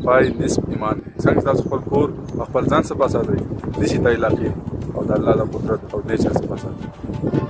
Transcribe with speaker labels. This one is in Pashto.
Speaker 1: پای نصف ایمان دی څنګه تاسو خپل کور او خپل ځان څخه ساتئ داسې د علاقې او د الله د قدرت او نیچر څخه ساتئ